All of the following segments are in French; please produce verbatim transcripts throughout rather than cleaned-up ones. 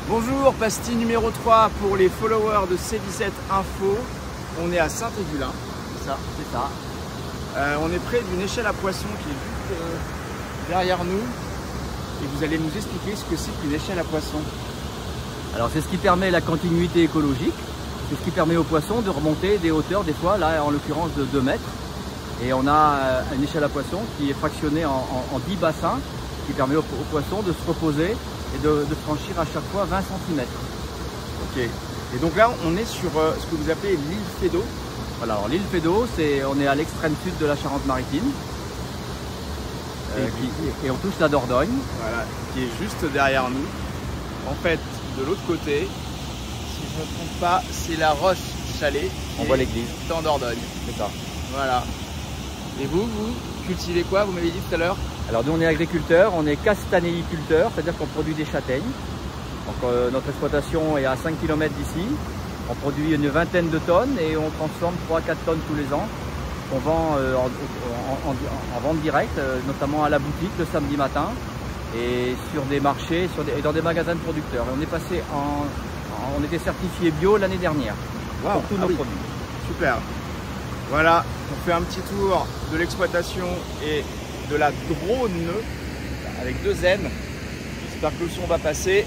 Bonjour, pastille numéro trois pour les followers de C dix-sept Info. On est à Saint-Égulin, c'est ça, C'est ça. euh, on est près d'une échelle à poissons qui est juste euh, derrière nous. Et vous allez nous expliquer ce que c'est qu'une échelle à poissons. Alors c'est ce qui permet la continuité écologique. C'est ce qui permet aux poissons de remonter des hauteurs, des fois, là en l'occurrence de deux mètres. Et on a une échelle à poissons qui est fractionnée en, en, en dix bassins, qui permet aux, aux poissons de se reposer et de, de franchir à chaque fois vingt centimètres. Ok. Et donc là, on est sur euh, ce que vous appelez l'île Feydeau. Voilà, alors l'île Feydeau, c'est, on est à l'extrême sud de la Charente-Maritime. Euh, Et qui- et on touche la Dordogne. Voilà, qui est juste derrière nous. En fait, de l'autre côté, si je ne me trompe pas, c'est la Roche Chalet. On voit l'église. En Dordogne. C'est ça. Voilà. Et vous, vous cultivez quoi? Vous m'avez dit tout à l'heure. Alors nous on est agriculteurs, on est castanéiculteurs, c'est-à-dire qu'on produit des châtaignes. Donc euh, notre exploitation est à cinq kilomètres d'ici. On produit une vingtaine de tonnes et on transforme trois à quatre tonnes tous les ans. On vend euh, en, en, en, en vente directe, euh, notamment à la boutique le samedi matin et sur des marchés sur des, et dans des magasins de producteurs. Et on est passé en, en- on était certifié bio l'année dernière pour tous Ah nos oui. produits. Super. Voilà, on fait un petit tour de l'exploitation et de la drone avec deux N. J'espère que le son va passer.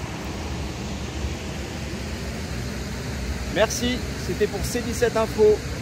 Merci, c'était pour C dix-sept Info.